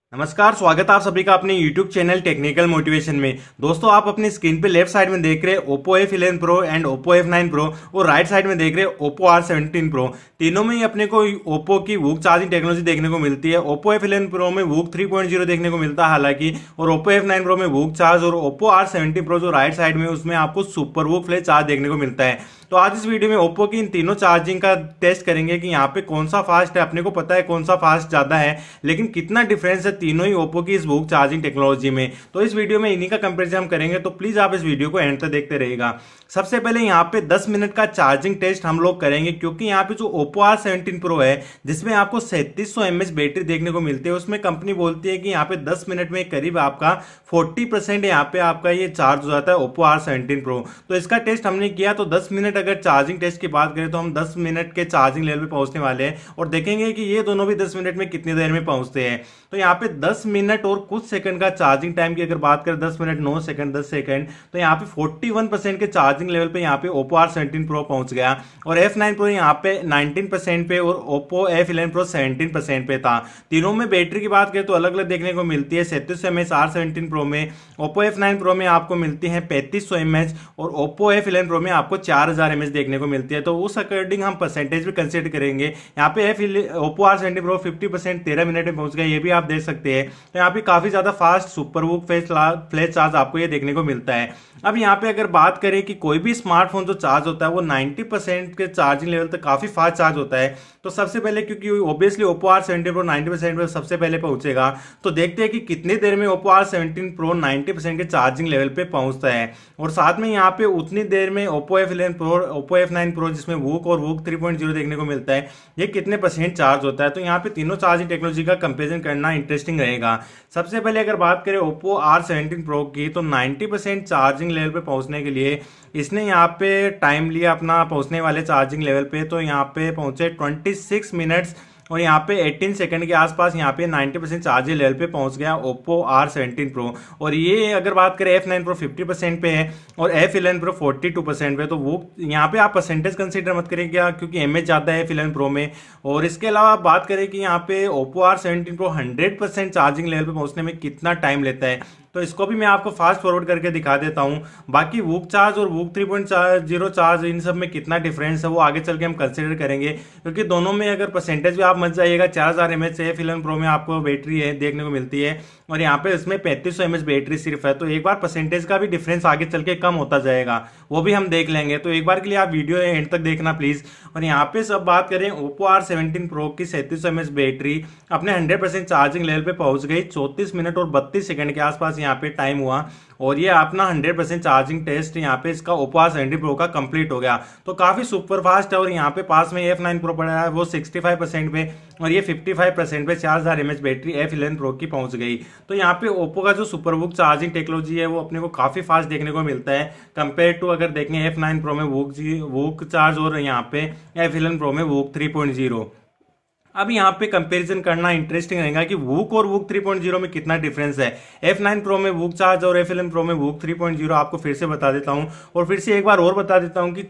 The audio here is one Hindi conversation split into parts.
नमस्कार, स्वागत है आप सभी का अपने YouTube चैनल टेक्निकल मोटिवेशन में। दोस्तों, आप अपनी स्क्रीन पे लेफ्ट साइड में देख रहे हैं Oppo F11 Pro and Oppo F9 Pro और राइट साइड में देख रहे हैं Oppo R17 Pro। तीनों में ही अपने को Oppo की VOOC चार्जिंग टेक्नोलॉजी देखने को मिलती है। Oppo F11 Pro में VOOC 3.0 देखने को मिलता है हालांकि, और Oppo F9 Pro में VOOC चार्ज और Oppo R17 Pro जो राइट साइड में उसमें आपको सुपर VOOC फ्लैश चार्ज देखने को मिलता है। तो आज इस वीडियो में ओप्पो की इन तीनों चार्जिंग का टेस्ट करेंगे कि यहाँ पे कौन सा फास्ट है। अपने को पता है कौन सा फास्ट ज्यादा है, लेकिन कितना डिफरेंस है तीनों ही ओप्पो की इस VOOC चार्जिंग टेक्नोलॉजी में। तो इस वीडियो में इन्हीं का कंपैरिजन हम करेंगे, तो प्लीज आप इस वीडियो को एंड तक देखते रहिएगा। सबसे पहले यहाँ पे 10 मिनट का चार्जिंग टेस्ट हम लोग करेंगे, क्योंकि यहाँ पे जो Oppo R17 Pro है जिसमें आपको 3700 mAh बैटरी देखने को मिलती है, उसमें कंपनी बोलती है कि यहाँ पे 10 मिनट में करीब आपका 40% यहाँ पे आपका ये चार्ज हो जाता है Oppo R17 Pro। तो इसका टेस्ट हमने किया, तो 10 मिनट अगर चार्जिंग टेस्ट की बात करें तो हम 10 मिनट के चार्जिंग लेवल पे पहुंचने वाले हैं और देखेंगे कि ये दोनों भी 10 मिनट में कितनी देर में पहुंचते हैं। तो यहाँ पे 10 मिनट और कुछ सेकंड का चार्जिंग टाइम की अगर बात करें, 10 मिनट 9 सेकंड 10 सेकंड, तो यहाँ पे 41% के चार्जिंग लेवल पे यहाँ पे Oppo R17 Pro पहुंच गया और F9 Pro यहाँ पे 19% पे और Oppo F11 Pro 17% पे था। तीनों में बैटरी की बात करें तो अलग अलग देखने को मिलती है। 3700 mAh R17 Pro में, Oppo F9 Pro में आपको मिलती है 3500 mAh और Oppo F11 Pro में आपको 4000 mAh देखने को मिलती है। तो उस अकॉर्डिंग हम परसेंटेज भी कंसिडर करेंगे। यहाँ पे Oppo R17 Pro 50% 13 मिनट में पहुंच गया, ये भी आप देख सकते हैं। तो यहाँ पे काफी ज्यादा fast super VOOC flash charge आपको ये देखने को मिलता है। अब यहाँ पे अगर बात करें कि कोई भी स्मार्टफोन जो चार्ज होता है वो 90% के चार्जिंग लेवल तक काफी फास्ट चार्ज होता है। तो सबसे पहले, क्योंकि ऑब्वियसली Oppo R17 Pro 90% पे सबसे पहले पहुंचेगा, तो देखते हैं कि कितनी देर में Oppo R17 Pro 90% के चार्जिंग लेवल पे पहुंचता है। और साथ में यहाँ पे उतनी देर में Oppo F11 Pro, Oppo F9 Pro जिसमें VOOC और VOOC 3.0 देखने को मिलता है, ये कितने परसेंट चार्ज होता है। तो यहाँ पे तीनों चार्जिंग टेक्नोलॉजी का कंपेरिजन करना इंटरेस्टिंग रहेगा। सबसे पहले अगर बात करें Oppo R17 Pro की, तो 90% चार्जिंग लेवल पे पहुंचने के लिए इसने यहाँ पे टाइम लिया अपना पहुंचने वाले चार्जिंग लेवल पे। तो यहाँ पे पहुंचे 26 मिनट्स और यहाँ पे 18 सेकंड के आसपास यहाँ पे 90% चार्जिंग लेवल पे पहुंच गया Oppo R17 Pro। और ये अगर बात करें F9 Pro 50% पे है और F11 Pro 42% पे। तो वो यहाँ पे आप परसेंटेज कंसीडर मत करें क्या, क्योंकि एमएच ज़्यादा है F11 Pro में। और इसके अलावा आप बात करें कि यहाँ पे Oppo R17 Pro 100% charging level पे पहुंचने में कितना टाइम लेता है, तो इसको भी मैं आपको फास्ट फॉरवर्ड करके दिखा देता हूं। बाकी VOOC चार्ज और VOOC 3.0 चार्ज इन सब में कितना डिफरेंस है वो आगे चल के हम कंसीडर करेंगे, क्योंकि दोनों में अगर परसेंटेज भी आप मत जाइएगा। 4000 mAh से F11 Pro में आपको बैटरी है देखने को मिलती है और यहाँ पे इसमें 3500 mAh बैटरी सिर्फ है। तो एक बार परसेंटेज का भी डिफरेंस आगे चल के कम होता जाएगा, वो भी हम देख लेंगे। तो एक बार के लिए आप वीडियो एंड तक देखना प्लीज। और यहाँ पे सब बात करें Oppo R17 Pro की 3700 mAh बैटरी अपने 100% चार्जिंग लेवल पे पहुंच गई। 34 मिनट और 32 सेकंड के आसपास यहाँ पे टाइम हुआ और ये अपना 100% चार्जिंग टेस्ट यहाँ पे इसका Oppo R17 Pro का कंप्लीट हो गया। तो काफी सुपर फास्ट है। और यहाँ पे पास में F9 Pro पड़ा है, वो 65% पे और ये 55% पे 4000 mAh बैटरी F11 Pro की पहुंच गई। तो यहाँ पे Oppo का जो सुपर वूक चार्जिंग टेक्नोलॉजी है वो अपने को काफी फास्ट देखने को मिलता है कंपेयर टू अगर देखें F9 Pro में वूक चार्ज और यहाँ पे F11 Pro में VOOC 3.0। अब यहाँ पे कंपैरिजन करना इंटरेस्टिंग रहेगा कि VOOC और VOOC 3.0 में कितना डिफरेंस है। F9 Pro में VOOC चार्ज और F11 Pro में VOOC 3.0 आपको फिर से बता देता हूँ और फिर से एक बार और बता देता हूँ कि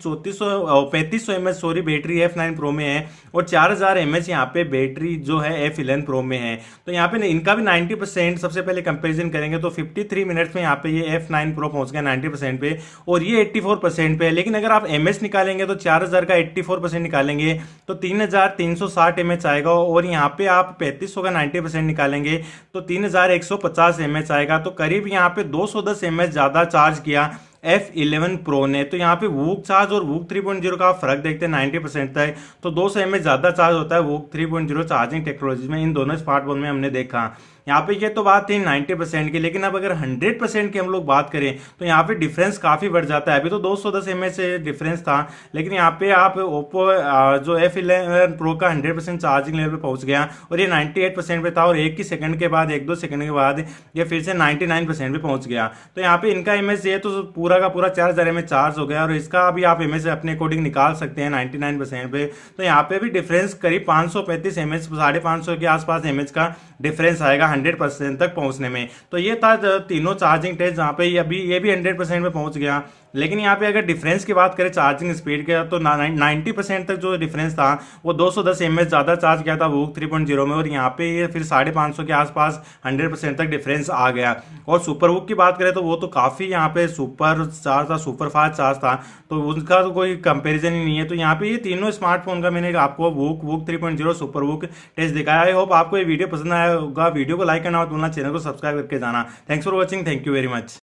3500 mAh बैटरी F9 Pro में है और 4000 mAh यहाँ पे बैटरी जो है F11 Pro में है। तो यहाँ पे इनका भी 90% सबसे पहले कंपेरिजन करेंगे तो 53 मिनट्स में यहाँ पे ये F9 Pro पहुंच गया 90% पे और ये 84% पे है। लेकिन अगर आप mAh निकालेंगे तो 4000 का 84% निकालेंगे तो 3360 mAh आएगा और यहाँ पे आप 3500 का 90% निकालेंगे तो 3150 mAh आएगा। तो करीब यहाँ पे 210 mAh ज्यादा चार्ज किया F11 Pro ने। तो यहाँ पे VOOC चार्ज और VOOC 3.0 का फर्क देखते हैं 90% तक, तो 200 mAh ज्यादा चार्ज होता है VOOC 3.0 चार्जिंग टेक्नोलॉजी में। इन दोनों स्मार्टफोन में हमने देखा। यहाँ पे ये तो बात थी 90% की, लेकिन अब अगर 100% की हम लोग बात करें तो यहाँ पे डिफरेंस काफी बढ़ जाता है। अभी तो 210 mAh से डिफरेंस था, लेकिन यहाँ पे आप Oppo जो F11 Pro का 100% चार्जिंग लेवल पे पहुंच गया और ये 98% पे था और एक ही सेकंड के बाद 1-2 सेकंड के बाद ये फिर से 99% पे पहुंच गया। तो यहाँ पे इनका इमेज ये तो पूरा का पूरा 4000 mAh चार्ज हो गया और इसका भी आप इमेज अपने अकॉर्डिंग निकाल सकते हैं 99% पे। तो यहाँ पे भी डिफरेंस करीब 535 mAh 550 के आसपास mAh का डिफरेंस आएगा 100% तक पहुंचने में। तो ये था तीनों चार्जिंग टेस्ट, जहाँ पे अभी ये भी 100% में पहुंच गया लेकिन यहाँ पे अगर डिफरेंस की बात करें चार्जिंग स्पीड के, तो 90% तक जो डिफरेंस था वो 210 mAh ज़्यादा चार्ज किया था VOOC 3.0 में, और यहाँ पे ये फिर 550 के आसपास 100% तक डिफरेंस आ गया। और सुपर वूक की बात करें तो वो तो काफ़ी यहाँ पे सुपर चार्ज था, सुपर फास्ट चार्ज था, तो उसका तो कोई कंपैरिजन ही नहीं है। तो यहाँ पे ये तीनों स्मार्टफोन का मैंने आपको VOOC 3.0 सुपर वूक टेस्ट दिखाया। आई होप आपको ये वीडियो पसंद आया होगा। वीडियो को लाइक करना मत भूलना, चैनल को सब्सक्राइब करके जाना। Thanks for watching, thank you very much.